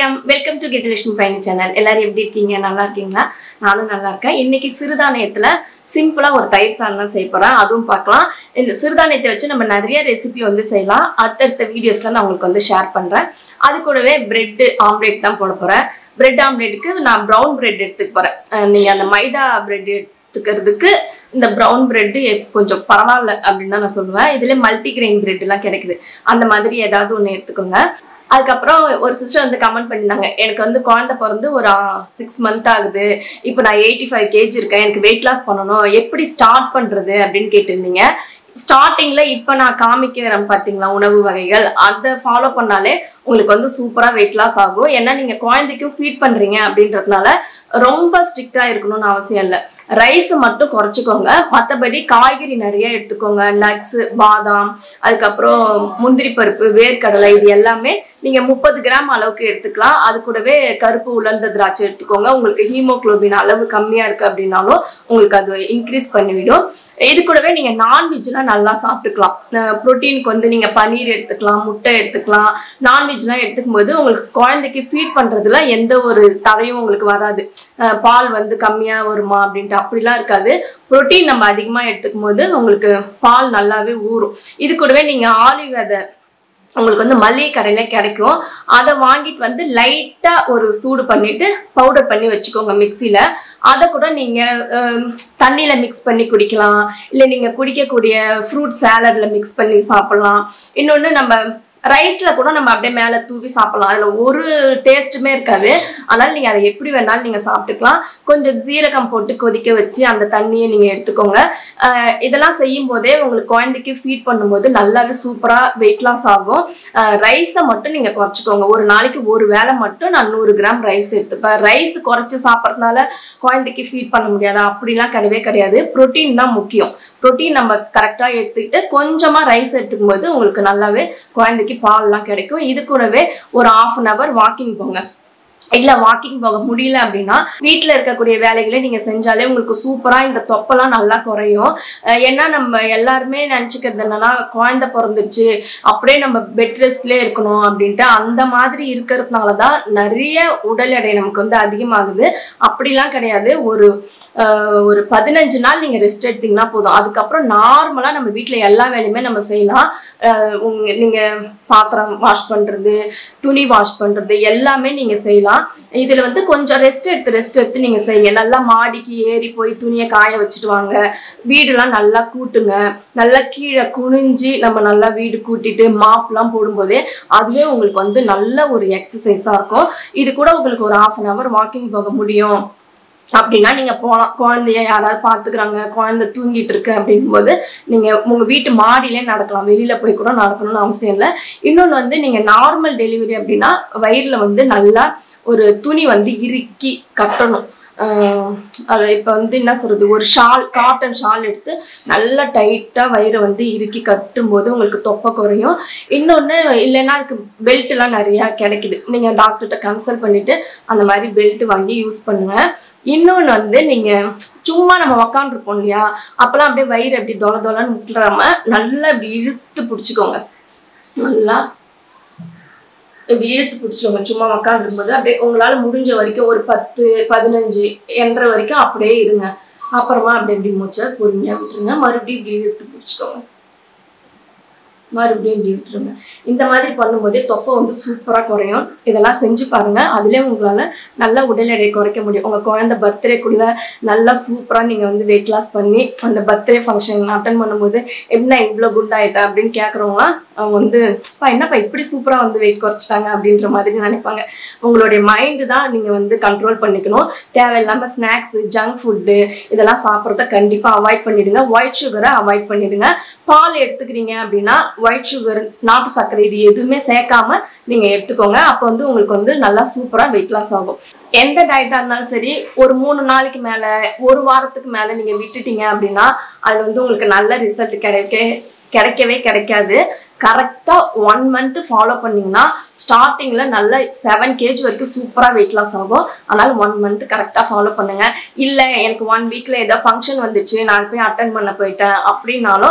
வணக்கம் welcome to Gajalakshmi பயணி channel. எல்லாரும் எப்படி இருக்கீங்க? நல்லா இருக்கீங்களா? நானும் நல்லா இருக்கேன். இன்னைக்கு சிறுதானியத்துல சிம்பிளா ஒரு தயிர் சாதம் தான் செய்ய போறேன். அதுவும் பார்க்கலாம். இந்த சிறுதானியத்தை வச்சு நம்ம நிறைய ரெசிபி வந்து செய்யலாம். அடுத்தடுத்த வீடியோஸ்ல நான் உங்களுக்கு ஷேர் பண்றேன். அது கூடவே பிரெட் ஆம்லேட் தான் போட போறேன். பிரெட் ஆம்லேட்டுக்கு நான் ப்ரௌன் பிரெட் எடுத்துக்க போறேன். நீங்க அந்த மைதா பிரெட் எடுத்துக்கிறதுக்கு இந்த ப்ரௌன் பிரெட் கொஞ்சம் பரவாயில்ல அப்படின்னு தான் நான் சொல்லுவேன். இதுல மல்டிகிரெயின் பிரெட் எல்லாம் கிடைக்குது. அந்த மாதிரி ஏதாவது ஒன்று எடுத்துக்கோங்க. அதுக்கப்புறம் ஒரு சிஸ்டர் வந்து கமெண்ட் பண்ணியிருந்தாங்க, எனக்கு வந்து குழந்தை பிறந்து ஒரு 6 months ஆகுது, இப்போ நான் 85 kg இருக்கேன், எனக்கு வெயிட் லாஸ் பண்ணணும், எப்படி ஸ்டார்ட் பண்றது அப்படின்னு கேட்டிருந்தீங்க. ஸ்டார்டிங்ல இப்போ நான் காமிக்கிறேன் பார்த்தீங்களா உணவு வகைகள், அதை ஃபாலோ பண்ணாலே உங்களுக்கு வந்து சூப்பரா வெயிட் லாஸ் ஆகும். ஏன்னா நீங்க குழந்தைக்கும் ஃபீட் பண்றீங்க அப்படின்றதுனால ரொம்ப ஸ்ட்ரிக்டா இருக்கணும்னு அவசியம் இல்லை. ரைஸ் மட்டும் குறைச்சிக்கோங்க. மற்றபடி காய்கறி நிறைய எடுத்துக்கோங்க. நட்ஸ், பாதாம், அதுக்கப்புறம் முந்திரி பருப்பு, வேர்க்கடலை, இது எல்லாமே நீங்க 30 கிராம் அளவுக்கு எடுத்துக்கலாம். அது கூடவே கருப்பு உலர்ந்த திராட்சை எடுத்துக்கோங்க. உங்களுக்கு ஹீமோகுளோபின் அளவு கம்மியா இருக்கு அப்படின்னாலும் உங்களுக்கு அது இன்க்ரீஸ் பண்ணிவிடும். இது கூடவே நீங்க நான்வெஜ்லாம் நல்லா சாப்பிட்டுக்கலாம். புரோட்டீனுக்கு வந்து நீங்க பன்னீர் எடுத்துக்கலாம், முட்டை எடுத்துக்கலாம். நான்வெஜ்லாம் எடுத்துக்கும் போது உங்களுக்கு குழந்தைக்கு ஃபீட் பண்றதுல எந்த ஒரு தடையும் உங்களுக்கு வராது. பால் வந்து கம்மியா வருமா அப்படின்ட்டு அப்படிலாம் இருக்காது. புரோட்டீன் நம்ம அதிகமா எடுத்துக்கும் போது உங்களுக்கு பால் நல்லாவே ஊறும். இது கூடவே நீங்க ஆலிவ் விதை உங்களுக்கு வந்து மளிகை கடையில கிடைக்கும். அதை வாங்கிட்டு வந்து லைட்டா ஒரு சூடு பண்ணிட்டு பவுடர் பண்ணி வச்சுக்கோங்க மிக்சியில. அதை கூட நீங்க தண்ணியில மிக்ஸ் பண்ணி குடிக்கலாம். இல்லை நீங்க குடிக்கக்கூடிய ஃப்ரூட் சாலட்ல மிக்ஸ் பண்ணி சாப்பிடலாம். இன்னொன்னு நம்ம ரைஸ்ல கூட நம்ம அப்படியே மேல தூவி சாப்பிடலாம். அதுல ஒரு டேஸ்ட்டுமே இருக்காது. அதனால நீங்க அதை எப்படி வேணாலும் நீங்க சாப்பிட்டுக்கலாம். கொஞ்சம் சீரகம் போட்டு கொதிக்க வச்சு அந்த தண்ணியை நீங்க எடுத்துக்கோங்க. இதெல்லாம் செய்யும் போதே உங்களுக்கு குழந்தைக்கு ஃபீட் பண்ணும்போது நல்லாவே சூப்பரா வெயிட் லாஸ் ஆகும். ரைஸை மட்டும் நீங்க குறைச்சிக்கோங்க. ஒரு நாளைக்கு ஒரு வேளை மட்டும் நான் 100 கிராம் ரைஸ் எடுத்துப்பேன். ரைஸ் குறைச்சி சாப்பிட்றதுனால குழந்தைக்கு ஃபீட் பண்ண முடியாது அப்படிலாம் கிடையவே கிடையாது. ப்ரோட்டீன் தான் முக்கியம். ப்ரோட்டீன் நம்ம கரெக்டா எடுத்துக்கிட்டு கொஞ்சமா ரைஸ் எடுத்துக்கும் போது உங்களுக்கு நல்லாவே குழந்தைக்கு பால்லாம் கிடைக்கும். இது கூடவே ஒரு 1/2 hour வாக்கிங் போங்க. இல்ல வாக்கிங் போக முடியல அப்படின்னா வீட்டுல இருக்கக்கூடிய வேலைகளை நீங்க செஞ்சாலே உங்களுக்கு சூப்பரா இந்த தொப்பெல்லாம் நல்லா குறையும். ஏன்னா நம்ம எல்லாருமே நினைச்சுக்கிறது என்னன்னா குழந்தை பிறந்துச்சு அப்படியே நம்ம பெட் ரெஸ்ட்லயே இருக்கணும் அப்படின்ட்டு அந்த மாதிரி இருக்கிறதுனாலதான் நிறைய உடல் எடை நமக்கு வந்து அதிகமாகுது. அப்படிலாம் கிடையாது. ஒரு 15 நாள் நீங்க ரெஸ்ட் எடுத்தீங்கன்னா போதும். அதுக்கப்புறம் நார்மலா நம்ம வீட்டுல எல்லா வேலையுமே நம்ம செய்யலாம். நீங்க பாத்திரம் வாஷ் பண்றது, துணி வாஷ் பண்றது எல்லாமே நீங்க செய்யலாம். இதுல வந்து கொஞ்சம் ரெஸ்ட் எடுத்து நீங்க செய்யுங்க. நல்லா மாடிக்கு ஏறி போய் துணியை காய வச்சுட்டு வாங்க. வீடுலாம் நல்லா கூட்டுங்க. நல்லா கீழே குனிஞ்சு நம்ம நல்லா வீடு கூட்டிட்டு மாப்லாம் போடும்போதே அதுவே உங்களுக்கு வந்து நல்ல ஒரு எக்ஸசைஸா இருக்கும். இது கூட உங்களுக்கு ஒரு 1/2 hour வாக்கிங் போக முடியும் அப்படின்னா நீங்க போகலாம். குழந்தைய யாராவது பாத்துக்கிறாங்க, குழந்தை தூங்கிட்டு இருக்கு அப்படிங்கும் போது நீங்க உங்க வீட்டு மாடியிலே நடக்கலாம். வெளியில போய் கூட நடக்கணும்னு அவசியம் இல்லை. இன்னொன்னு வந்து நீங்க நார்மல் டெலிவரி அப்படின்னா வயிறுல வந்து நல்லா ஒரு துணி வந்து இறுக்கி கட்டணும். அது இப்ப வந்து என்ன சொல்றது, ஒரு ஷால், காட்டன் ஷால் எடுத்து நல்லா டைட்டா வயிறை வந்து இறுக்கி கட்டும் போது உங்களுக்கு தொப்பை குறையும். இன்னொன்னு இல்லைன்னா அதுக்கு பெல்ட் எல்லாம் நிறைய கிடைக்குது. நீங்க டாக்டர்கிட்ட கன்சல்ட் பண்ணிட்டு அந்த மாதிரி பெல்ட் வாங்கி யூஸ் பண்ணுங்க. இன்னொன்னு வந்து நீங்க சும்மா நம்ம உக்காந்துருப்போம் இல்லையா, அப்பெல்லாம் அப்படியே வயிறு அப்படி தொலைன்னு விட்டுறாம நல்லா இப்படி இழுத்து பிடிச்சிக்கோங்க. நல்லா இப்படி இழுத்து பிடிச்சோங்க. சும்மா உக்காந்து இருக்கும்போது அப்படியே உங்களால முடிஞ்ச வரைக்கும் ஒரு 10, 15 என்ற வரைக்கும் அப்படியே இருங்க. அப்புறமா அப்படி எப்படி மூச்சை பொறுமையா விட்டுருங்க. மறுபடியும் இப்படி இழுத்து பிடிச்சிக்கோங்க. மறுபடியும் இப்படி விட்டுருங்க. இந்த மாதிரி பண்ணும்போதே தொப்பை வந்து சூப்பரா குறையும். இதெல்லாம் செஞ்சு பாருங்க. அதுலேயே உங்களால நல்ல உடல் எடையை குறைக்க முடியும். உங்க குழந்தை பர்த்டேக்குள்ள நல்லா சூப்பரா நீங்க வந்து வெயிட் லாஸ் பண்ணி அந்த பர்த்டே ஃபங்க்ஷன் அட்டன் பண்ணும்போது எப்படின்னா இவ்வளோ குட் ஆயிட்டா அப்படின்னு கேட்குறவங்களாம் அவங்க வந்து என்னப்பா இப்படி சூப்பரா வந்து வெயிட் குறைச்சிட்டாங்க அப்படின்ற மாதிரி நினைப்பாங்க. உங்களுடைய மைண்டு தான் நீங்க வந்து கண்ட்ரோல் பண்ணிக்கணும். தேவையில்லாம ஸ்நாக்ஸ், ஜங்க் ஃபுட்டு இதெல்லாம் சாப்பிட்றத கண்டிப்பா அவாய்ட் பண்ணிடுங்க. ஒயிட் சுகரை அவாய்ட் பண்ணிடுங்க. பால் எடுத்துக்கிறீங்க அப்படின்னா ஒயிட் சுகர், நாட்டு சர்க்கரை இது எதுவுமே சேர்க்காம நீங்க எடுத்துக்கோங்க. அப்போ வந்து உங்களுக்கு வந்து நல்லா சூப்பரா வெயிட் லாஸ் ஆகும். எந்த டயட்டா இருந்தாலும் சரி ஒரு 3 நாளைக்கு மேல, ஒரு வாரத்துக்கு மேல நீங்க விட்டுட்டீங்க அப்படின்னா அது வந்து உங்களுக்கு நல்ல ரிசல்ட் கிடைக்கவே கிடைக்காது. கரெக்டா 1 month ஃபாலோ பண்ணீங்கன்னா ஸ்டார்டிங்ல நல்ல 7 kg வரைக்கும் சூப்பரா வெயிட் லாஸ் ஆகும். அதனால 1 month கரெக்டா ஃபாலோ பண்ணுங்க. இல்ல எனக்கு 1 weekல ஏதோ ஃபங்க்ஷன் வந்துச்சு, நான் போய் அட்டன் பண்ண போயிட்டேன் அப்படின்னாலும்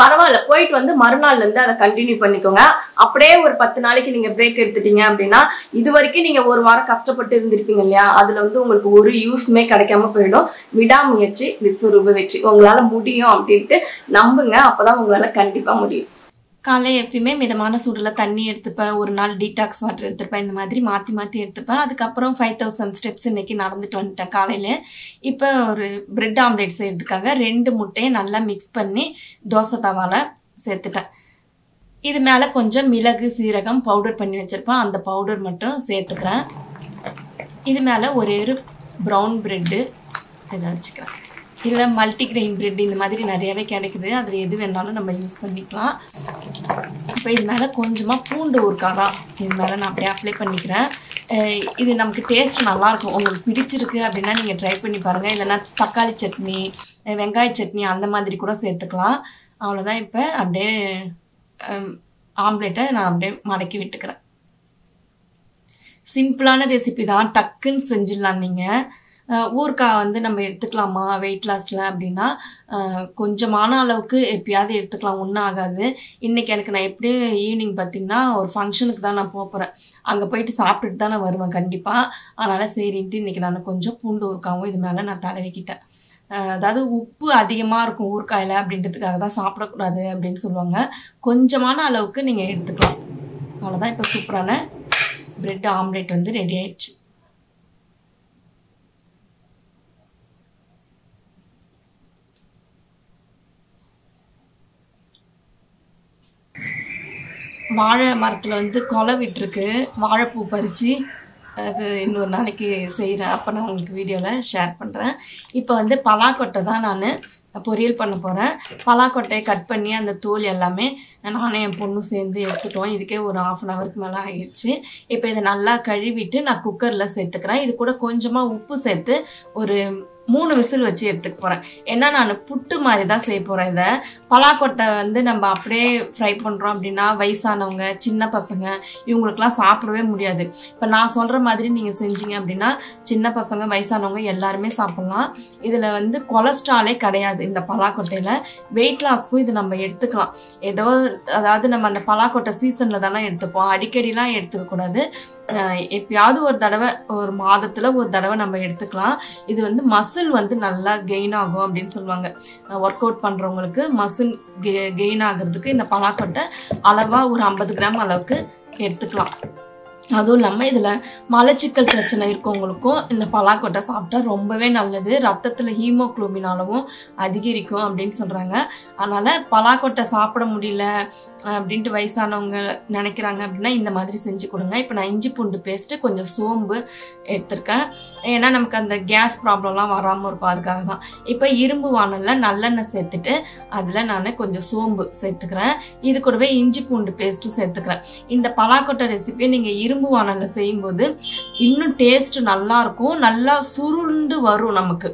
பரவாயில்ல, போயிட்டு வந்து மறுநாள்ல இருந்து அதை கண்டினியூ பண்ணிக்கோங்க. அப்படியே ஒரு 10 நாளைக்கு நீங்க பிரேக் எடுத்துட்டீங்க அப்படின்னா இது வரைக்கும் நீங்க ஒரு வாரம் கஷ்டப்பட்டு இருந்திருப்பீங்க இல்லையா, அதுல வந்து உங்களுக்கு ஒரு யூஸ்மே கிடைக்காம போயிடும். விடாமுயற்சி விஸ்வரூப வெற்றி. உங்களால முடியும் அப்படின்ட்டு நம்புங்க. அப்பதான் உங்களால கண்டிப்பா முடியும். காலை எப்பயுமே மிதமான சூடில் தண்ணி எடுத்துப்பேன், ஒரு நாள் டீடாக்ஸ் வாட்டர் எடுத்துப்பேன், இந்த மாதிரி மாற்றி எடுத்துப்பேன். அதுக்கப்புறம் 5000 ஸ்டெப்ஸ் இன்னைக்கு நடந்துட்டு வந்துட்டேன் காலையில். இப்போ ஒரு பிரெட் ஆம்லேட் செய்யறதுக்காக 2 முட்டையை நல்லா மிக்ஸ் பண்ணி தோசை தவால சேர்த்துட்டேன். இது மேலே கொஞ்சம் மிளகு சீரகம் பவுடர் பண்ணி வச்சுருப்பேன், அந்த பவுடர் மட்டும் சேர்த்துக்கிறேன். இது மேலே ஒரு ப்ரௌன் ப்ரெட்டு இதை வச்சுக்கிறேன். இல்லை மல்டிகிரெயின் பிரெட் இந்த மாதிரி நிறையாவே கிடைக்குது, அதில் எது வேணாலும் நம்ம யூஸ் பண்ணிக்கலாம். இப்போ இது மேலே கொஞ்சமாக பூண்டு ஊறுகாய் தான் இது மேலே நான் அப்படியே அப்ளை பண்ணிக்கிறேன். இது நமக்கு டேஸ்ட் நல்லாயிருக்கும். உங்களுக்கு பிடிச்சிருக்கு அப்படின்னா நீங்கள் ட்ரை பண்ணி பாருங்கள். இல்லைன்னா தக்காளி சட்னி வெங்காய சட்னி அந்த மாதிரி கூட சேர்த்துக்கலாம். அவ்வளோதான். இப்போ அப்படியே ஆம்லேட்டை நான் அப்படியே மடக்கி விட்டுக்கிறேன். சிம்பிளான ரெசிபி தான், டக்குன்னு செஞ்சிடலாம். நீங்கள் ஊறுகாய் வந்து நம்ம எடுத்துக்கலாமா வெயிட் லாஸில் அப்படின்னா கொஞ்சமான அளவுக்கு எப்பயாவது எடுத்துக்கலாம், ஒன்றும் ஆகாது. இன்றைக்கி எனக்கு நான் எப்படியும் ஈவினிங் பார்த்திங்கன்னா ஒரு ஃபங்க்ஷனுக்கு தான் நான் போகிறேன். அங்கே போயிட்டு சாப்பிட்டுட்டு தான் நான் வருவேன் கண்டிப்பாக. அதனால் சரின்ட்டு இன்றைக்கி நான் கொஞ்சம் பூண்டு ஊறுகாவும் இது மேலே நான் தடவிக்கிட்டேன். அதாவது உப்பு அதிகமாக இருக்கும் ஊறுகாயில் அப்படின்றதுக்காக தான் சாப்பிடக்கூடாது அப்படின்னு சொல்லுவாங்க. கொஞ்சமான அளவுக்கு நீங்கள் எடுத்துக்கலாம். அவ்வளோதான். இப்போ சூப்பரான பிரெட் ஆம்லேட் வந்து ரெடி ஆயிடுச்சு. வாழை மரத்தில் வந்து கொலை விட்டுருக்கு, வாழைப்பூ பறித்து அது இன்னொரு நாளைக்கு செய்கிறேன். அப்போ நான் உங்களுக்கு வீடியோவில் ஷேர் பண்ணுறேன். இப்போ வந்து பலாக்கொட்டை தான் நான் பொரியல் பண்ண போகிறேன். பலாக்கொட்டையை கட் பண்ணி அந்த தோல் எல்லாமே நானும் என் பொண்ணும் சேர்ந்து எடுத்துட்டோம். இதுக்கே ஒரு 1/2 ஹவருக்கு மேலே ஆகிடுச்சு. இப்போ இதை நல்லா கழுவிட்டு நான் குக்கரில் சேர்த்துக்கிறேன். இது கூட கொஞ்சமாக உப்பு சேர்த்து ஒரு 3 விசில் வச்சு எடுத்துக்க போகிறேன். ஏன்னா நான் புட்டு மாதிரி தான் செய்ய போகிறேன். இதை பலாக்கொட்டை வந்து நம்ம அப்படியே ஃப்ரை பண்ணுறோம் அப்படின்னா வயசானவங்க சின்ன பசங்க இவங்களுக்குலாம் சாப்பிடவே முடியாது. இப்போ நான் சொல்கிற மாதிரி நீங்கள் செஞ்சீங்க அப்படின்னா சின்ன பசங்க வயசானவங்க எல்லாருமே சாப்பிட்லாம். இதில் வந்து கொலஸ்ட்ராலே கிடையாது. இந்த பலாக்கொட்டையில் வெயிட் லாஸ்க்கும் இது நம்ம எடுத்துக்கலாம். ஏதோ அதாவது நம்ம அந்த பலாக்கொட்டை சீசனில் தானே எடுத்துப்போம், அடிக்கடிலாம் எடுத்துக்கக்கூடாது. எப்பயாவது ஒரு தடவை, ஒரு மாதத்தில் ஒரு தடவை நம்ம எடுத்துக்கலாம். இது வந்து மசில் வந்து நல்லா கெயின் ஆகும் அப்படின்னு சொல்லுவாங்க. ஒர்க் அவுட் பண்ணுறவங்களுக்கு மசில் கெயின் ஆகிறதுக்கு இந்த பலாக்கொட்டை அளவாக ஒரு 50 கிராம் அளவுக்கு எடுத்துக்கலாம். அதுவும் இல்லாமல் இதில் மலச்சிக்கல் பிரச்சனை இருக்கவங்களுக்கும் இந்த பலாக்கொட்டை சாப்பிட்டா ரொம்பவே நல்லது. ரத்தத்தில் ஹீமோக்ளோபின் அளவும் அதிகரிக்கும் அப்படின்னு சொல்கிறாங்க. அதனால் பலாக்கொட்டை சாப்பிட முடியல அப்படின்ட்டு வயசானவங்க நினைக்கிறாங்க அப்படின்னா இந்த மாதிரி செஞ்சு கொடுங்க. இப்போ நான் இஞ்சி பூண்டு பேஸ்ட்டு கொஞ்சம் சோம்பு எடுத்திருக்கேன். ஏன்னா நமக்கு அந்த கேஸ் ப்ராப்ளம்லாம் வராமல் இருக்கும், அதுக்காக தான். இப்போ இரும்பு வானலில் நல்லெண்ணெய் சேர்த்துட்டு அதில் நான் கொஞ்சம் சோம்பு சேர்த்துக்கிறேன். இது கூடவே இஞ்சி பூண்டு பேஸ்ட்டும் சேர்த்துக்கிறேன். இந்த பலாக்கொட்டை ரெசிபியை நீங்கள் இரும்பு வானலில் செய்யும்போது இன்னும் டேஸ்ட் நல்லா இருக்கும், நல்லா சுருண்டு வரும் நமக்கு,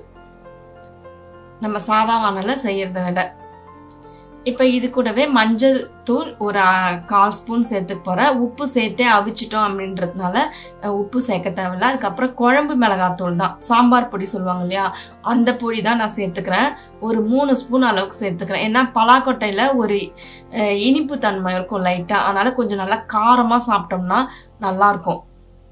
நம்ம சாதா வானலில் செய்யறதை விட. இப்போ இது கூடவே மஞ்சள் தூள் ஒரு 1/4 ஸ்பூன் சேர்த்துக்க போகிறேன். உப்பு சேர்த்தே அவிச்சிட்டோம் அப்படின்றதுனால உப்பு சேர்க்க தேவையில்ல. அதுக்கப்புறம் குழம்பு மிளகாத்தூள் தான், சாம்பார் பொடி சொல்லுவாங்க இல்லையா, அந்த பொடி தான் நான் சேர்த்துக்கிறேன். ஒரு 3 ஸ்பூன் அளவுக்கு சேர்த்துக்கிறேன். ஏன்னா பலாக்கொட்டையில் ஒரு இனிப்பு தன்மை இருக்கும் லைட்டாக, அதனால் கொஞ்சம் நல்லா காரமாக சாப்பிட்டோம்னா நல்லாயிருக்கும்.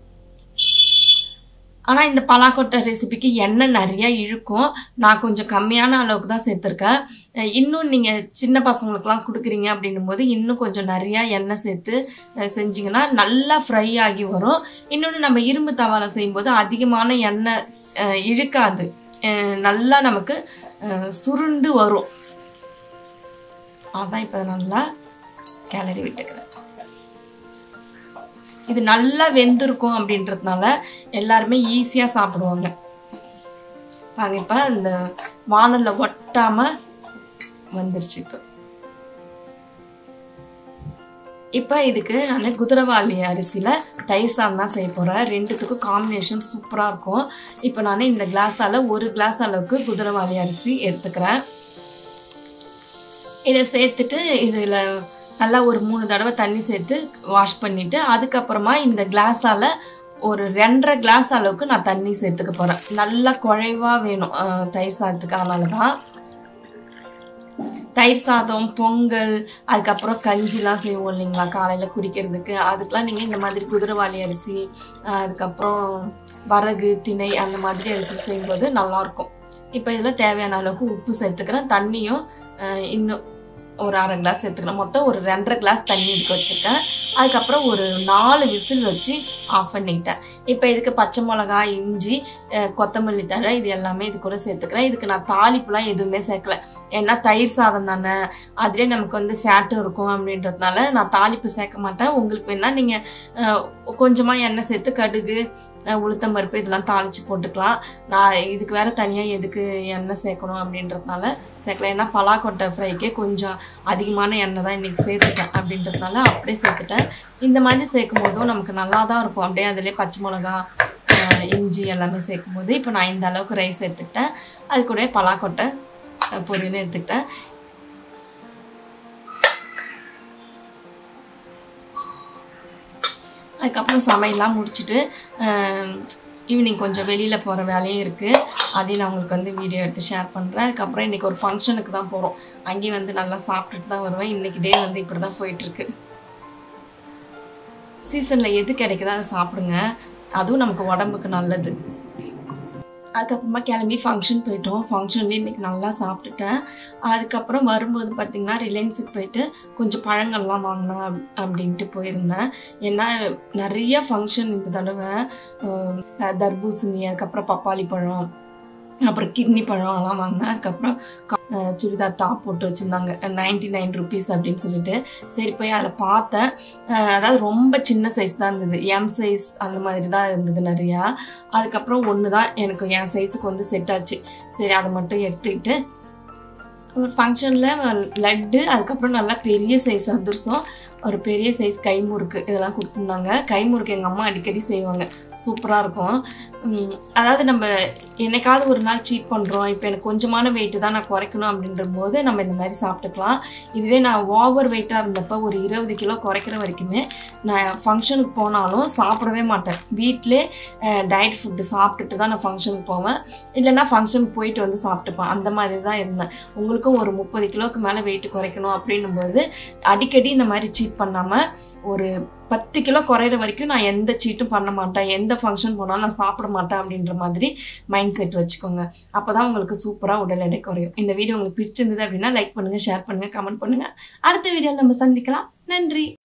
ஆனால் இந்த பலாக்கொட்டை ரெசிபிக்கு எண்ணெய் நிறையா இழுக்கும். நான் கொஞ்சம் கம்மியான அளவுக்கு தான் சேர்த்துருக்கேன். இன்னும் நீங்கள் சின்ன பசங்களுக்குலாம் கொடுக்குறீங்க அப்படின்னும் போது இன்னும் கொஞ்சம் நிறையா எண்ணெய் சேர்த்து செஞ்சிங்கன்னா நல்லா ஃப்ரை ஆகி வரும். இன்னொன்று நம்ம இரும்பு தவால செய்யும்போது அதிகமான எண்ணெய் இழுக்காது, நல்லா நமக்கு சுருண்டு வரும். அதான் இப்போ நல்லா கிளறி விட்டுக்கிறேன். இது நல்லா வெந்திருக்கும் அப்படின்றதுனால எல்லாருமே ஈஸியாக சாப்பிடுவாங்க. பாருங்க, இப்போ இந்த வானலில் ஒட்டாமல் வந்துருச்சு. இப்போ இதுக்கு நான் குதிரைவாலி அரிசியில் தயிர் சாதம் தான் செய்ய போகிறேன். ரெண்டுத்துக்கும் காம்பினேஷன் சூப்பராக இருக்கும். இப்போ நான் இந்த கிளாஸால் 1 கிளாஸ் அளவுக்கு குதிரைவாலி அரிசி எடுத்துக்கிறேன். இதை சேர்த்துட்டு இதில் நல்லா ஒரு 3 தடவை தண்ணி சேர்த்து வாஷ் பண்ணிவிட்டு அதுக்கப்புறமா இந்த கிளாஸால் ஒரு 2.5 கிளாஸ் அளவுக்கு நான் தண்ணி சேர்த்துக்க போகிறேன். நல்லா குழைவாக வேணும் தயிர் சாதத்துக்கு, அதனால தான். தயிர் சாதம், பொங்கல், அதுக்கப்புறம் கஞ்சிலாம் செய்வோம் இல்லைங்களா காலையில் குடிக்கிறதுக்கு. அதுக்கெலாம் நீங்கள் இந்த மாதிரி குதிரைவாலி அரிசி, அதுக்கப்புறம் வரகு, திணை அந்த மாதிரி அரிசி செய்யும்போது நல்லாயிருக்கும். இப்போ இதில் தேவையான அளவுக்கு உப்பு சேர்த்துக்கிறேன். தண்ணியும் இன்னும் ஒரு 1/2 கிளாஸ் சேர்த்துக்கிறேன். மொத்தம் ஒரு 2.5 கிளாஸ் தண்ணி எடுக்க வச்சுருக்கேன். அதுக்கப்புறம் ஒரு 4 விசில் வச்சு ஆஃப் பண்ணிட்டேன். இப்போ இதுக்கு பச்சை மிளகா, இஞ்சி, கொத்தமல்லி தழை இது எல்லாமே இது கூட சேர்த்துக்கிறேன். இதுக்கு நான் தாளிப்புலாம் எதுவுமே சேர்க்கல. ஏன்னா தயிர் சாதம் தானே, அதுலேயே நமக்கு வந்து ஃபேட்டும் இருக்கும் அப்படின்றதுனால நான் தாளிப்பு சேர்க்க மாட்டேன். உங்களுக்கு வேணால் நீங்கள் கொஞ்சமாக எண்ணெய் சேர்த்து கடுகு, உளுத்தம் பருப்பு இதெல்லாம் தாளித்து போட்டுக்கலாம். நான் இதுக்கு வேறு தனியாக எதுக்கு எண்ணெய் சேர்க்கணும் அப்படின்றதுனால சேர்க்கலாம். ஏன்னா பலாக்கொட்டை ஃப்ரைக்கே கொஞ்சம் அதிகமான எண்ணெய் தான் இன்றைக்கி சேர்த்துட்டேன் அப்படின்றதுனால அப்படியே சேர்த்துட்டேன். இந்த மாதிரி சேர்க்கும் போதும் நமக்கு நல்லா தான் இருக்கும். அப்படியே அதிலே பச்சை மிளகா, இஞ்சி எல்லாமே சேர்க்கும் போது இப்போ நான் இந்த அளவுக்கு ரைஸ் எடுத்துக்கிட்டேன். அது கூட பலாக்கொட்டை பொரியலும் எடுத்துக்கிட்டேன். அதுக்கப்புறம் சமையல்லாம் முடிச்சுட்டு ஈவினிங் கொஞ்சம் வெளியில் போகிற வேலையும் இருக்குது. அதையும் நான் உங்களுக்கு வந்து வீடியோ எடுத்து ஷேர் பண்ணுறேன். அதுக்கப்புறம் இன்றைக்கி ஒரு ஃபங்க்ஷனுக்கு தான் போகிறோம். அங்கேயும் வந்து நல்லா சாப்பிட்டுட்டு தான் வருவேன். இன்றைக்கி டே வந்து இப்படி தான் போயிட்டுருக்கு. சீசனில் எது கிடைக்குதோ அதை சாப்பிடுங்க, அதுவும் நமக்கு உடம்புக்கு நல்லது. அதுக்கப்புறமா கிளம்பி ஃபங்க்ஷன் போயிட்டோம். ஃபங்க்ஷன்லேயே இன்றைக்கி நல்லா சாப்பிட்டுட்டேன். அதுக்கப்புறம் வரும்போது பார்த்திங்கன்னா ரிலையன்ஸுக்கு போயிட்டு கொஞ்சம் பழங்கள்லாம் வாங்கினேன் அப்படின்ட்டு போயிருந்தேன். ஏன்னா நிறைய ஃபங்க்ஷன் இந்த தடவை தர்பூசணி, அதுக்கப்புறம் பப்பாளி பழம், அப்புறம் கிட்னி பழம் அதெல்லாம் வாங்கினேன். அதுக்கப்புறம் சுடிதார் டாப் போட்டு வச்சுருந்தாங்க 99 ருபீஸ் அப்படின்னு சொல்லிட்டு. சரி போய் அதில் பார்த்தேன். அதாவது ரொம்ப சின்ன சைஸ் தான் இருந்தது, எம் சைஸ் அந்த மாதிரி தான் இருந்தது நிறையா. அதுக்கப்புறம் ஒன்று தான் எனக்கு என் சைஸுக்கு வந்து செட் ஆச்சு. சரி அதை மட்டும் எடுத்துக்கிட்டு ஒரு ஃபங்க்ஷனில் லட்டு, அதுக்கப்புறம் நல்லா பெரிய சைஸ் அதிரசம், ஒரு பெரிய சைஸ் கைமுறுக்கு இதெல்லாம் கொடுத்துருந்தாங்க. கைமுறுக்கு எங்கள் அம்மா அடிக்கடி செய்வாங்க, சூப்பராக இருக்கும். அதாவது நம்ம என்னைக்காவது ஒரு நாள் சீட் பண்ணுறோம், இப்போ எனக்கு கொஞ்சமான வெயிட்டு தான் நான் குறைக்கணும் அப்படின்ற போது நம்ம இந்த மாதிரி சாப்பிட்டுக்கலாம். இதுவே நான் ஓவர் வெயிட்டாக இருந்தப்போ ஒரு 20 கிலோ குறைக்கிற வரைக்குமே நான் ஃபங்க்ஷனுக்கு போனாலும் சாப்பிடவே மாட்டேன். வீட்டிலே டயட் ஃபுட்டு சாப்பிட்டுட்டு தான் நான் ஃபங்க்ஷனுக்கு போவேன். இல்லைன்னா ஃபங்க்ஷனுக்கு போயிட்டு வந்து சாப்பிட்டுப்பேன். அந்த மாதிரி தான் இருந்தேன். உங்களுக்கும் ஒரு 30 கிலோவுக்கு மேலே வெயிட் குறைக்கணும் அப்படின்னும் போது அடிக்கடி இந்த மாதிரி சீட் பண்ணாமல் ஒரு 10 கிலோ குறையிற வரைக்கும் நான் எந்த சீட்டும் பண்ண மாட்டேன். எந்த ஃபங்க்ஷன் போனாலும் நான் சாப்பிட மாட்டேன் அப்படின்ற மாதிரி மைண்ட் செட் வச்சுக்கோங்க. அப்போ தான் உங்களுக்கு சூப்பராக உடல் எடை குறையும். இந்த வீடியோ உங்களுக்கு பிடிச்சிருந்தது அப்படின்னா லைக் பண்ணுங்கள், ஷேர் பண்ணுங்கள், கமெண்ட் பண்ணுங்கள். அடுத்த வீடியோவில் நம்ம சந்திக்கலாம். நன்றி.